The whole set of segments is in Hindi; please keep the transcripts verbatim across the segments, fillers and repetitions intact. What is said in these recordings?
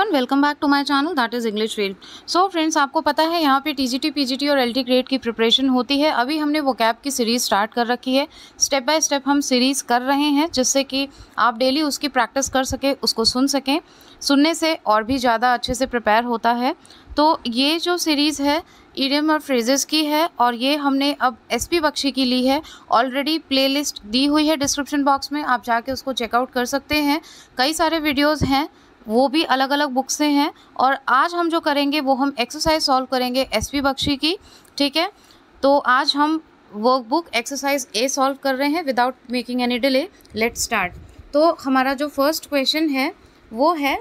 Everyone, welcome back to my channel that is English field. So friends, आपको पता है यहाँ पे टीजीटी, पीजीटी और एलटी ग्रेड की प्रिपरेशन होती है। अभी हमने वो कैप की सीरीज़ स्टार्ट कर रखी है। स्टेप बाय स्टेप हम सीरीज़ कर रहे हैं जिससे कि आप डेली उसकी प्रैक्टिस कर सकें, उसको सुन सकें। सुनने से और भी ज़्यादा अच्छे से प्रिपेयर होता है। तो ये जो सीरीज़ है इडियम और फ्रेजेस की है और ये हमने अब एसपी बख्शी की ली है। ऑलरेडी प्लेलिस्ट दी हुई है डिस्क्रिप्शन बॉक्स में, आप जाके उसको चेकआउट कर सकते हैं। कई सारे वीडियोस हैं, वो भी अलग अलग बुक से हैं। और आज हम जो करेंगे वो हम एक्सरसाइज सॉल्व करेंगे एसपी बख्शी की, ठीक है। तो आज हम वर्कबुक एक्सरसाइज ए सॉल्व कर रहे हैं without making any delay. Let's start. तो हमारा जो फर्स्ट क्वेश्चन है वो है,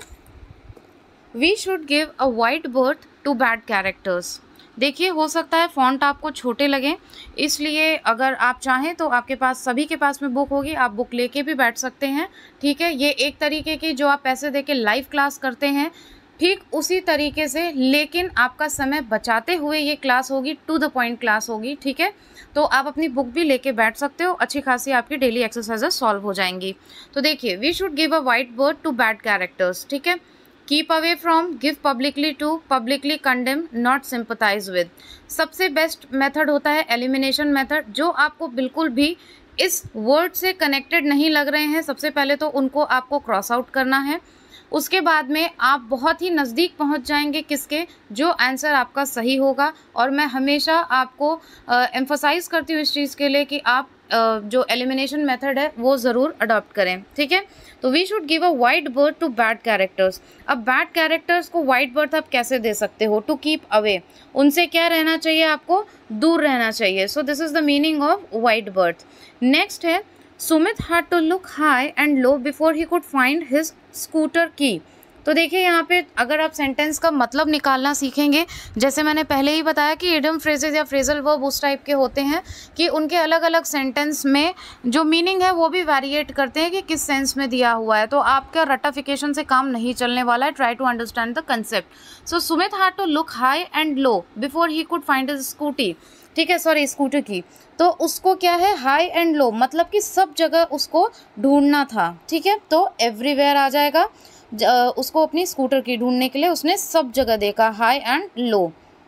we should give a wide berth to bad characters. देखिए, हो सकता है फ़ॉन्ट आपको छोटे लगे, इसलिए अगर आप चाहें तो आपके पास, सभी के पास में बुक होगी, आप बुक लेके भी बैठ सकते हैं, ठीक है। ये एक तरीके की जो आप पैसे देके लाइव क्लास करते हैं, ठीक उसी तरीके से, लेकिन आपका समय बचाते हुए ये क्लास होगी, टू द पॉइंट क्लास होगी, ठीक है। तो आप अपनी बुक भी लेके बैठ सकते हो, अच्छी खासी आपकी डेली एक्सरसाइजेस सॉल्व हो जाएंगी। तो देखिए, we should give a wide berth to bad characters, ठीक है। Keep away from, give publicly to, publicly condemn, not sympathize with. सबसे बेस्ट मेथड होता है एलिमिनेशन मेथड। जो आपको बिल्कुल भी इस वर्ड से कनेक्टेड नहीं लग रहे हैं, सबसे पहले तो उनको आपको क्रॉस आउट करना है। उसके बाद में आप बहुत ही नज़दीक पहुंच जाएंगे किसके, जो आंसर आपका सही होगा। और मैं हमेशा आपको एम्फसाइज करती हूँ इस चीज़ के लिए कि आप Uh, जो एलिमिनेशन मेथड है वो ज़रूर अडॉप्ट करें, ठीक है। तो we should give a wide berth to bad characters. अब बैड कैरेक्टर्स को वाइट बर्थ आप कैसे दे सकते हो? टू कीप अवे, उनसे क्या रहना चाहिए? आपको दूर रहना चाहिए। So this is the meaning of wide berth. Next है, Sumit had to look high and low before he could find his scooter की। तो देखिए, यहाँ पे अगर आप सेंटेंस का मतलब निकालना सीखेंगे, जैसे मैंने पहले ही बताया कि इडियम फ्रेजेस या फ्रेजल वर्ब उस टाइप के होते हैं कि उनके अलग अलग सेंटेंस में जो मीनिंग है वो भी वेरिएट करते हैं कि किस सेंस में दिया हुआ है। तो आपका रटाफिकेशन से काम नहीं चलने वाला है। Try to understand the concept. So Sumit had to look high and low before he could find his scooty, ठीक है, सॉरी स्कूटर की। तो उसको क्या है, हाई एंड लो, मतलब कि सब जगह उसको ढूंढना था, ठीक है। तो एवरीवेयर आ जाएगा, उसको अपनी स्कूटर की ढूंढने के लिए उसने सब जगह देखा, high and low.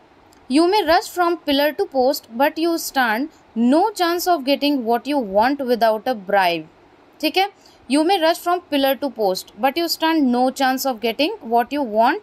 You may rush from pillar to post but you stand no chance of getting what you want without a bribe, ठीक है। You may rush from pillar to post but you stand no chance of getting what you want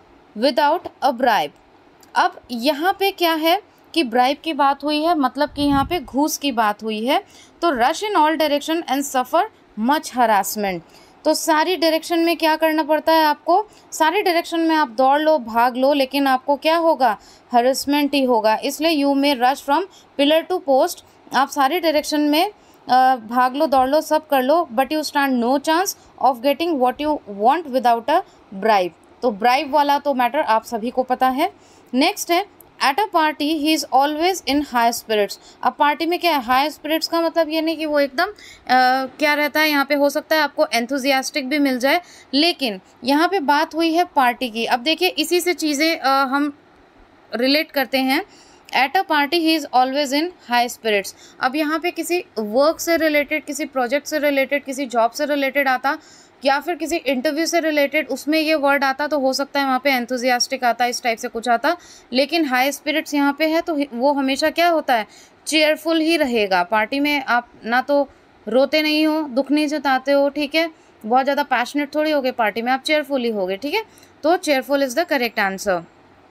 without a bribe. अब यहाँ पे क्या है कि ब्राइब की बात हुई है, मतलब कि यहाँ पे घूस की बात हुई है। तो rush in all direction and suffer much harassment. तो सारी डायरेक्शन में क्या करना पड़ता है आपको? सारी डायरेक्शन में आप दौड़ लो, भाग लो, लेकिन आपको क्या होगा? हरासमेंट ही होगा। इसलिए you may rush from pillar to post, आप सारी डायरेक्शन में भाग लो, दौड़ लो, सब कर लो, but you stand no chance of getting what you want without a bribe. तो ब्राइब वाला तो मैटर आप सभी को पता है। नेक्स्ट है, at a party he is always in high spirits. अब पार्टी में क्या है? हाई स्पिरिट्स का मतलब ये नहीं कि वो एकदम क्या रहता है, यहाँ पे हो सकता है आपको एंथुजियास्टिक भी मिल जाए, लेकिन यहाँ पे बात हुई है पार्टी की। अब देखिए, इसी से चीज़ें हम रिलेट करते हैं। At a party he is always in high spirits. अब यहाँ पे किसी वर्क से रिलेटेड, किसी प्रोजेक्ट से रिलेटेड, किसी जॉब से रिलेटेड आता, या फिर किसी इंटरव्यू से रिलेटेड उसमें ये वर्ड आता, तो हो सकता है वहाँ पे एंथुजियास्टिक आता, इस टाइप से कुछ आता। लेकिन हाई स्पिरिट्स यहाँ पे है तो वो हमेशा क्या होता है? चेयरफुल ही रहेगा। पार्टी में आप ना तो रोते नहीं हो, दुख नहीं जताते हो, ठीक है, बहुत ज़्यादा पैशनेट थोड़ी हो गए पार्टी में, आप चेयरफुल ही हो गए, ठीक है। तो cheerful is the correct answer.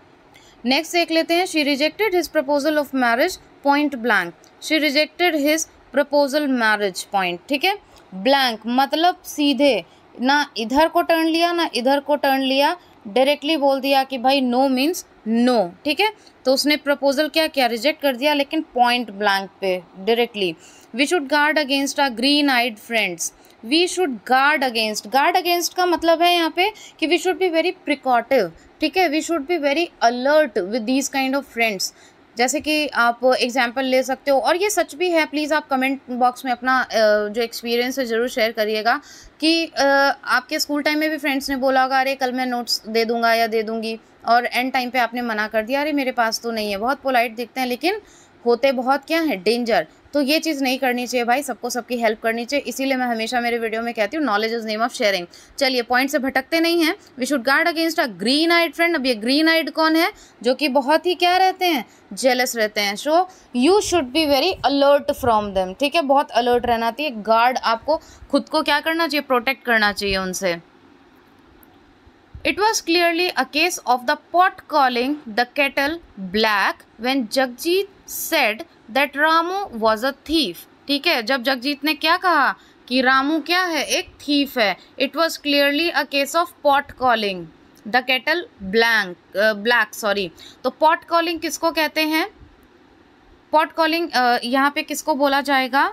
Next देख लेते हैं, she rejected his proposal of marriage point blank. She rejected his proposal marriage point, ठीक है। ब्लैंक मतलब सीधे, ना इधर को टर्न लिया ना इधर को टर्न लिया, डायरेक्टली बोल दिया कि भाई नो मीन्स नो, ठीक है। तो उसने प्रपोजल क्या किया? रिजेक्ट कर दिया, लेकिन पॉइंट ब्लैंक पे directly. We should guard against our green eyed friends. We should guard against, guard against का मतलब है यहाँ पे कि we should be very precautious, ठीक है। We should be very alert with these kind of friends. जैसे कि आप एग्जाम्पल ले सकते हो, और ये सच भी है। प्लीज़ आप कमेंट बॉक्स में अपना जो एक्सपीरियंस है ज़रूर शेयर करिएगा कि आपके स्कूल टाइम में भी फ्रेंड्स ने बोला होगा, अरे कल मैं नोट्स दे दूंगा या दे दूंगी, और एंड टाइम पे आपने मना कर दिया, अरे मेरे पास तो नहीं है। बहुत पोलाइट दिखते हैं, लेकिन होते बहुत क्या है? डेंजर। तो ये चीज़ नहीं करनी चाहिए भाई, सबको सबकी हेल्प करनी चाहिए। इसीलिए मैं हमेशा मेरे वीडियो में कहती हूँ knowledge is name of sharing. चलिए पॉइंट से भटकते नहीं हैं। We should guard against a green eyed friend. अब ये ग्रीन आइड कौन है? जो कि बहुत ही क्या रहते हैं, जेलस रहते हैं। So you should be very alert from them, ठीक है, बहुत अलर्ट रहना चाहिए। गार्ड, आपको खुद को क्या करना चाहिए, प्रोटेक्ट करना चाहिए उनसे। It was clearly a case of the pot calling the kettle black when Jagjit said that Ramu was a thief. ठीक है, जब जगजीत ने क्या कहा कि रामू क्या है, एक थीफ है। It was clearly a case of pot calling the kettle blank uh, black sorry। तो pot calling किसको कहते हैं? pot calling uh, यहाँ पे किसको बोला जाएगा?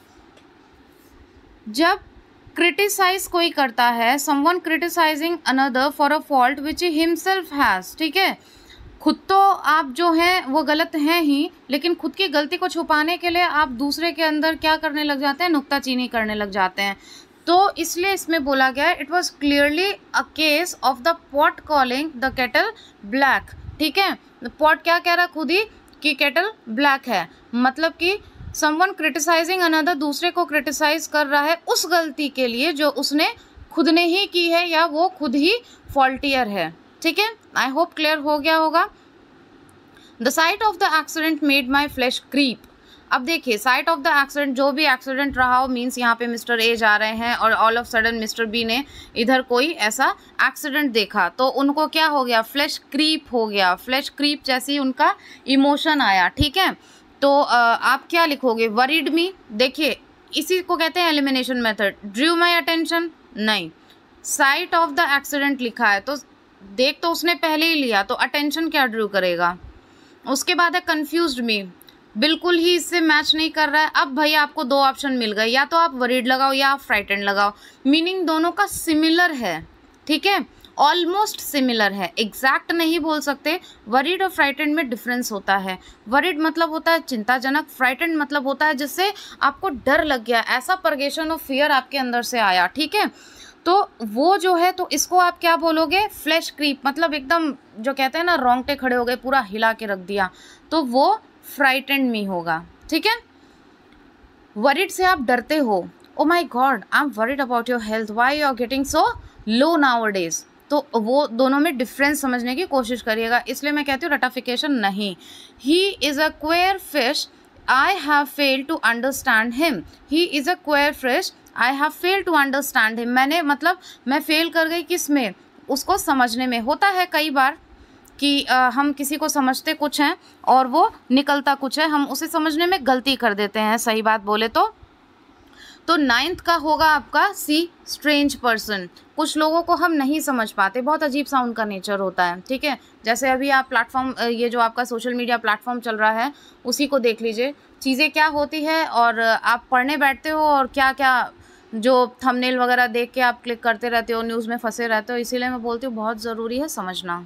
जब क्रिटिसाइज कोई करता है, someone criticising another for a fault which himself has, ठीक है, खुद तो आप जो हैं वो गलत हैं ही, लेकिन खुद की गलती को छुपाने के लिए आप दूसरे के अंदर क्या करने लग जाते हैं, नुक्ताचीनी करने लग जाते हैं। तो इसलिए इसमें बोला गया है it was clearly a case of the pot calling the kettle black, ठीक है। पॉट क्या कह रहा खुद ही कि केटल ब्लैक है, मतलब कि समवन क्रिटिसाइजिंग अनदर, दूसरे को क्रिटिसाइज कर रहा है उस गलती के लिए जो उसने खुद ने ही की है या वो खुद ही फॉल्टियर है, ठीक है। आई होप क्लियर हो गया होगा। The sight of the accident made my flesh creep. अब देखिए साइट ऑफ द एक्सीडेंट, जो भी एक्सीडेंट रहा हो, मीन्स यहाँ पे मिस्टर ए जा रहे हैं और all of sudden mister B ने इधर कोई ऐसा एक्सीडेंट देखा, तो उनको क्या हो गया, फ्लैश क्रीप हो गया। फ्लैश क्रीप जैसी उनका इमोशन आया, ठीक है। तो आप क्या लिखोगे, वरीड मी। देखिए इसी को कहते हैं elimination method. Drew my attention, नहीं, साइट ऑफ द एक्सीडेंट लिखा है तो देख तो उसने पहले ही लिया, तो अटेंशन क्या ड्रू करेगा। उसके बाद है कंफ्यूज्ड मी, बिल्कुल ही इससे मैच नहीं कर रहा है। अब भाई आपको दो ऑप्शन मिल गए, या तो आप वरीड लगाओ या आप फ्राइटेंड लगाओ। मीनिंग दोनों का सिमिलर है, ठीक है, ऑलमोस्ट सिमिलर है, एग्जैक्ट नहीं बोल सकते। वरीड और फ्राइटेंड में डिफरेंस होता है। वरीड मतलब होता है चिंताजनक, फ्राइटेंड मतलब होता है जिससे आपको डर लग गया, ऐसा परगेशन ऑफ फियर आपके अंदर से आया, ठीक है। तो वो जो है, तो इसको आप क्या बोलोगे, फ्लैश क्रीप, मतलब एकदम जो कहते हैं ना रोंगटे खड़े हो गए, पूरा हिला के रख दिया, तो वो फ्राइटेंड में होगा, ठीक है। वरीड से आप डरते हो, oh my god I am worried about your health, why you are getting so low nowadays, तो वो दोनों में डिफरेंस समझने की कोशिश करिएगा। इसलिए मैं कहती हूँ रटाफिकेशन नहीं। He is a queer fish, I have failed to understand him. He is a queer fish, I have failed to understand him. मैंने मतलब मैं फेल कर गई किस में, उसको समझने में। होता है कई बार कि आ, हम किसी को समझते कुछ हैं और वो निकलता कुछ है, हम उसे समझने में गलती कर देते हैं, सही बात बोले तो। तो नाइन्थ का होगा आपका सी, स्ट्रेंज पर्सन। कुछ लोगों को हम नहीं समझ पाते, बहुत अजीब सा उनका नेचर होता है, ठीक है। जैसे अभी आप प्लेटफॉर्म, ये जो आपका सोशल मीडिया प्लेटफॉर्म चल रहा है उसी को देख लीजिए, चीज़ें क्या होती है और आप पढ़ने बैठते हो और क्या क्या जो थंबनेल वगैरह देख के आप क्लिक करते रहते हो, न्यूज़ में फंसे रहते हो। इसीलिए मैं बोलती हूँ बहुत ज़रूरी है समझना।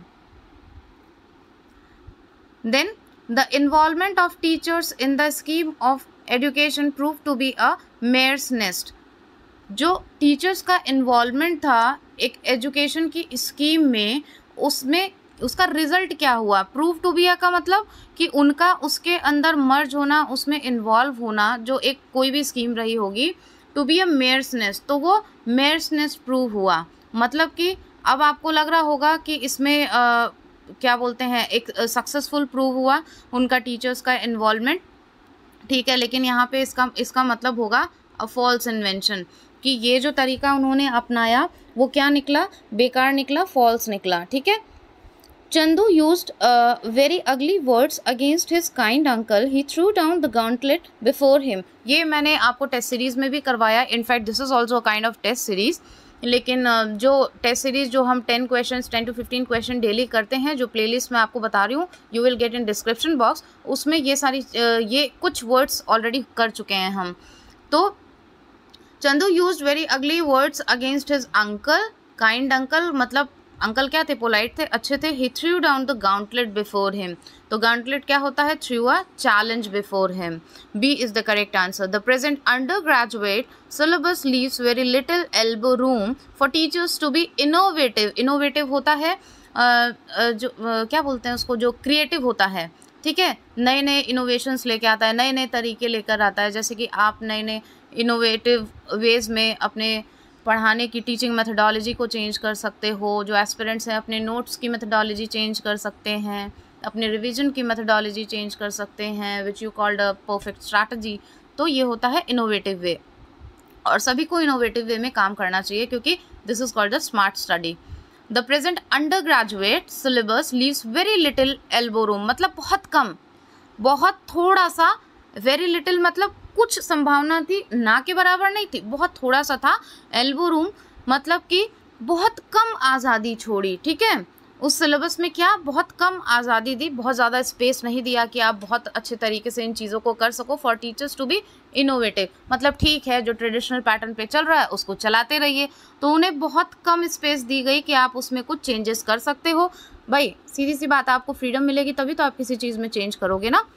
Then the involvement of teachers in the scheme of education prove to be a mare's nest. जो टीचर्स का इन्वॉल्वमेंट था एक एजुकेशन की स्कीम में, उसमें उसका रिजल्ट क्या हुआ, प्रूव टू बी का मतलब कि उनका उसके अंदर मर्ज होना, उसमें इन्वॉल्व होना, जो एक कोई भी स्कीम रही होगी, to be a mare's nest, तो वो मेयर्स नेस्ट प्रूव हुआ। मतलब कि अब आपको लग रहा होगा कि इसमें आ, क्या बोलते हैं, एक सक्सेसफुल प्रूव हुआ उनका टीचर्स का इन्वॉल्वमेंट, ठीक है। लेकिन यहाँ पे इसका इसका मतलब होगा अ फॉल्स इन्वेंशन, कि ये जो तरीका उन्होंने अपनाया वो क्या निकला, बेकार निकला, फॉल्स निकला, ठीक है। Chandu used very ugly words against his kind uncle, he threw down the gauntlet before him. ये मैंने आपको टेस्ट सीरीज में भी करवाया, in fact this is also kind of test series. लेकिन जो टेस्ट सीरीज जो हम ten question ten to fifteen question daily करते हैं, जो प्लेलिस्ट में आपको बता रही हूँ, you will get in description box, उसमें ये सारी ये कुछ वर्ड्स ऑलरेडी कर चुके हैं हम। तो Chandu used very ugly words against his uncle, kind uncle, मतलब अंकल क्या थे, पोलाइट थे, अच्छे थे। He threw down the gauntlet before him, तो गॉन्टलेट क्या होता है, threw a challenge before him. B is the correct answer. The present undergraduate syllabus leaves very little elbow room for teachers to be innovative. Innovative होता है आ, जो आ, क्या बोलते हैं उसको, जो क्रिएटिव होता है, ठीक है, नए नए इनोवेशंस लेके आता है, नए नए तरीके लेकर आता है। जैसे कि आप नए नए इनोवेटिव वेज में अपने पढ़ाने की टीचिंग मेथडोलॉजी को चेंज कर सकते हो। जो एस्पिरेंट्स हैं अपने नोट्स की मेथडोलॉजी चेंज कर सकते हैं, अपने रिवीजन की मेथडोलॉजी चेंज कर सकते हैं, which you called a perfect strategy. तो ये होता है इनोवेटिव वे, और सभी को इनोवेटिव वे में काम करना चाहिए क्योंकि this is called the smart study. The present undergraduate syllabus leaves very little elbow room, मतलब बहुत कम, बहुत थोड़ा सा, वेरी लिटिल मतलब कुछ संभावना थी, ना के बराबर नहीं थी, बहुत थोड़ा सा था। एल्बो रूम मतलब कि बहुत कम आज़ादी छोड़ी, ठीक है। उस सिलेबस में क्या बहुत कम आज़ादी दी, बहुत ज़्यादा स्पेस नहीं दिया कि आप बहुत अच्छे तरीके से इन चीज़ों को कर सको for teachers to be innovative. मतलब ठीक है, जो ट्रेडिशनल पैटर्न पे चल रहा है उसको चलाते रहिए, तो उन्हें बहुत कम स्पेस दी गई कि आप उसमें कुछ चेंजेस कर सकते हो। भाई सीधी सी बात, आपको फ्रीडम मिलेगी तभी तो आप किसी चीज़ में चेंज करोगे ना,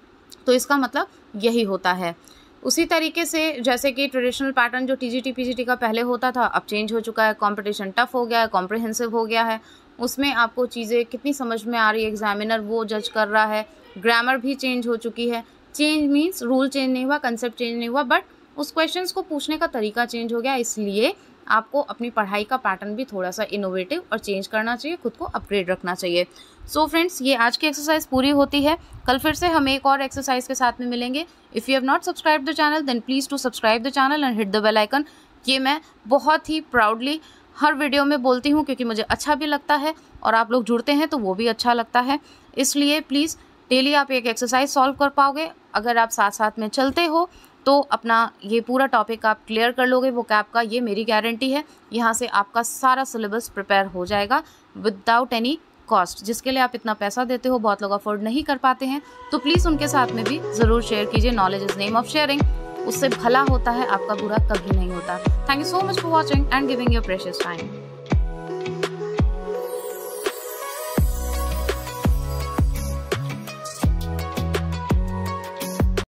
तो इसका मतलब यही होता है। उसी तरीके से जैसे कि ट्रेडिशनल पैटर्न जो टीजीटी पीजीटी का पहले होता था अब चेंज हो चुका है, कंपटीशन टफ हो गया है, कॉम्प्रिहेंसिव हो गया है, उसमें आपको चीज़ें कितनी समझ में आ रही है एग्जामिनर वो जज कर रहा है। ग्रामर भी चेंज हो चुकी है, चेंज मीन्स रूल चेंज नहीं हुआ, कंसेप्ट चेंज नहीं हुआ, बट उस क्वेश्चंस को पूछने का तरीका चेंज हो गया। इसलिए आपको अपनी पढ़ाई का पैटर्न भी थोड़ा सा इनोवेटिव और चेंज करना चाहिए, खुद को अपग्रेड रखना चाहिए। सो फ्रेंड्स, ये आज की एक्सरसाइज पूरी होती है। कल फिर से हम एक और एक्सरसाइज के साथ में मिलेंगे। If you have not subscribe the channel then please to subscribe the channel and hit the bell icon. ये मैं बहुत ही प्राउडली हर वीडियो में बोलती हूँ क्योंकि मुझे अच्छा भी लगता है और आप लोग जुड़ते हैं तो वो भी अच्छा लगता है। इसलिए प्लीज़ डेली आप एक एक्सरसाइज सॉल्व कर पाओगे। अगर आप साथ साथ में चलते हो तो अपना ये पूरा टॉपिक आप क्लियर कर लोगे वो कैप का, ये मेरी गारंटी है। यहाँ से आपका सारा सिलेबस प्रिपेयर हो जाएगा विदाउट एनी कॉस्ट। जिसके लिए आप इतना पैसा देते हो, बहुत लोग अफोर्ड नहीं कर पाते हैं, तो प्लीज़ उनके साथ में भी ज़रूर शेयर कीजिए। Knowledge is name of sharing, उससे भला होता है, आपका बुरा कभी नहीं होता। Thank you so much for watching and giving your precious time.